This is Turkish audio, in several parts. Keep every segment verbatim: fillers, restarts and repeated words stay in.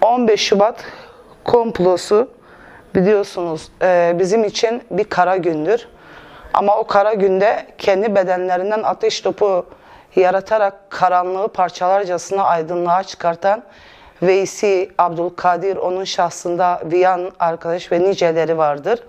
on beş Şubat komplosu biliyorsunuz bizim için bir kara gündür. Ama o kara günde kendi bedenlerinden ateş topu yaratarak karanlığı parçalarcasına aydınlığa çıkartan Veysi, Abdülkadir, onun şahsında Viyan arkadaş ve niceleri vardır.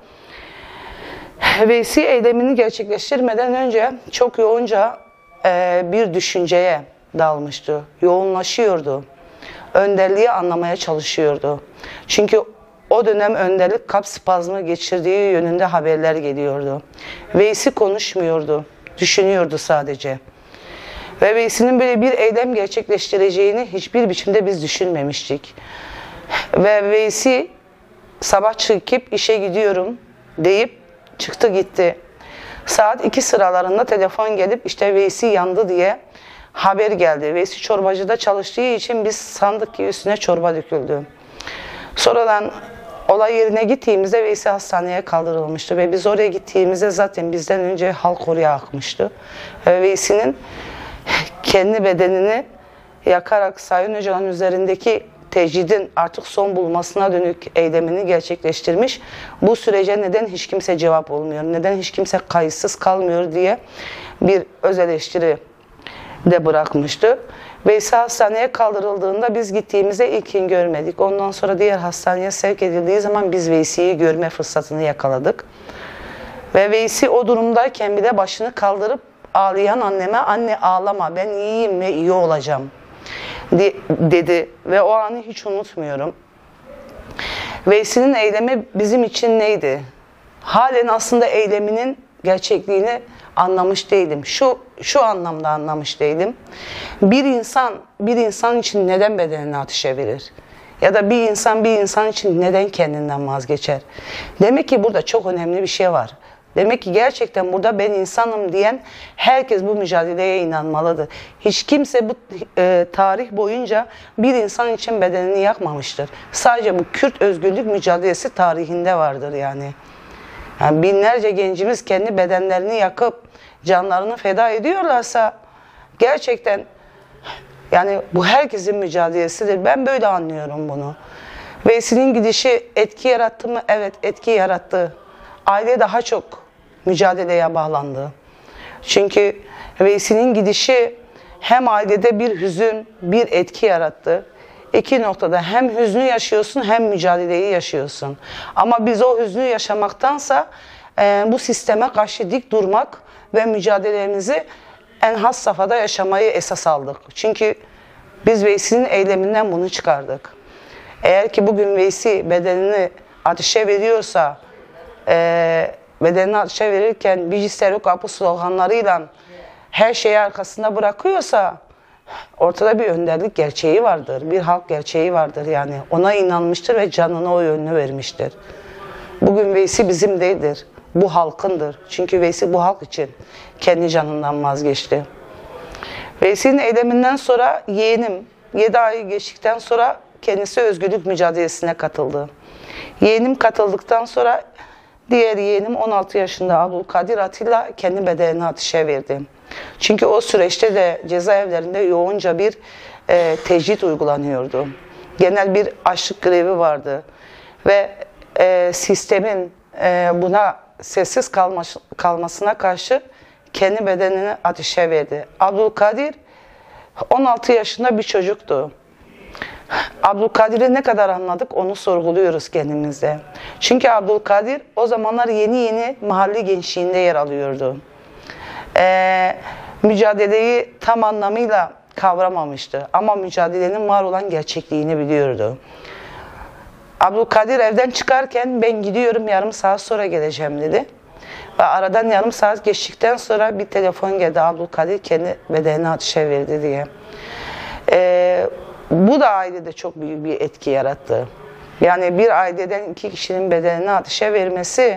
Veysi eylemini gerçekleştirmeden önce çok yoğunca bir düşünceye dalmıştı. Yoğunlaşıyordu. Önderliği anlamaya çalışıyordu. Çünkü o dönem önderlik kalp spazmı geçirdiği yönünde haberler geliyordu. Veysi konuşmuyordu, düşünüyordu sadece. Ve Veysi'nin böyle bir eylem gerçekleştireceğini hiçbir biçimde biz düşünmemiştik. Ve Veysi sabah çıkıp işe gidiyorum deyip çıktı gitti. Saat iki sıralarında telefon gelip işte Veysi yandı diye haber geldi. Veysi çorbacıda çalıştığı için biz sandık ki üstüne çorba döküldü. Sonradan olay yerine gittiğimizde Veysi hastaneye kaldırılmıştı ve biz oraya gittiğimizde zaten bizden önce halk oraya akmıştı. Ve Veysi'nin kendi bedenini yakarak Sayın Hoca'nın üzerindeki tecridin artık son bulmasına dönük eylemini gerçekleştirmiş. Bu sürece neden hiç kimse cevap olmuyor, neden hiç kimse kayıtsız kalmıyor diye bir öz eleştiri de bırakmıştı. Veysi hastaneye kaldırıldığında biz gittiğimizde ilk gün görmedik. Ondan sonra diğer hastaneye sevk edildiği zaman biz Veysi'yi görme fırsatını yakaladık. Ve Veysi o durumdayken bir de başını kaldırıp ağlayan anneme "Anne ağlama, ben iyiyim ve iyi olacağım" dedi. Ve o anı hiç unutmuyorum. Veysi'nin eylemi bizim için neydi? Halen aslında eyleminin gerçekliğini anlamış değilim. Şu şu anlamda anlamış değilim. Bir insan bir insan için neden bedenini ateşe verir? Ya da bir insan bir insan için neden kendinden vazgeçer? Demek ki burada çok önemli bir şey var. Demek ki gerçekten burada ben insanım diyen herkes bu mücadeleye inanmalıdır. Hiç kimse bu e, tarih boyunca bir insan için bedenini yakmamıştır. Sadece bu Kürt özgürlük mücadelesi tarihinde vardır yani. Yani binlerce gencimiz kendi bedenlerini yakıp canlarını feda ediyorlarsa gerçekten yani bu herkesin mücadelesidir. Ben böyle anlıyorum bunu. Veysi'nin gidişi etki yarattı mı? Evet, etki yarattı. Aile daha çok mücadeleye bağlandı. Çünkü Veysi'nin gidişi hem ailede bir hüzün, bir etki yarattı. İki noktada hem hüznü yaşıyorsun hem mücadeleyi yaşıyorsun. Ama biz o hüznü yaşamaktansa e, bu sisteme karşı dik durmak ve mücadelemizi en has safhada yaşamayı esas aldık. Çünkü biz Veysi'nin eyleminden bunu çıkardık. Eğer ki bugün Veysi bedenini ateşe veriyorsa, e, bedenini ateşe verirken Bicistero kapı sloganlarıyla her şeyi arkasında bırakıyorsa ortada bir önderlik gerçeği vardır, bir halk gerçeği vardır yani. Ona inanmıştır ve canını o yönünü vermiştir. Bugün Veysi bizim değildir, bu halkındır. Çünkü Veysi bu halk için kendi canından vazgeçti. Veysi'nin eyleminden sonra yeğenim yedi ay geçtikten sonra kendisi özgürlük mücadelesine katıldı. Yeğenim katıldıktan sonra diğer yeğenim on altı yaşında Abdülkadir Atilla kendi bedenini ateşe verdi. Çünkü o süreçte de cezaevlerinde yoğunca bir e, tecrit uygulanıyordu. Genel bir açlık grevi vardı. Ve e, sistemin e, buna sessiz kalmas kalmasına karşı kendi bedenini ateşe verdi. Abdülkadir on altı yaşında bir çocuktu. Abdülkadir'i ne kadar anladık onu sorguluyoruz kendimizde. Çünkü Abdülkadir o zamanlar yeni yeni mahalle gençliğinde yer alıyordu. Ee, mücadeleyi tam anlamıyla kavramamıştı. Ama mücadelenin var olan gerçekliğini biliyordu. Abdülkadir evden çıkarken ben gidiyorum yarım saat sonra geleceğim dedi. Ve aradan yarım saat geçtikten sonra bir telefon geldi. Abdülkadir kendi bedenini ateşe verdi diye. Ee, bu da ailede çok büyük bir etki yarattı. Yani bir aileden iki kişinin bedenini ateşe vermesi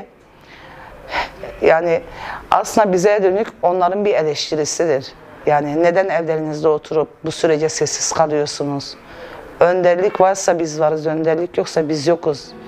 yani aslında bize dönük onların bir eleştirisidir. Yani neden evlerinizde oturup bu sürece sessiz kalıyorsunuz? Önderlik varsa biz varız, önderlik yoksa biz yokuz.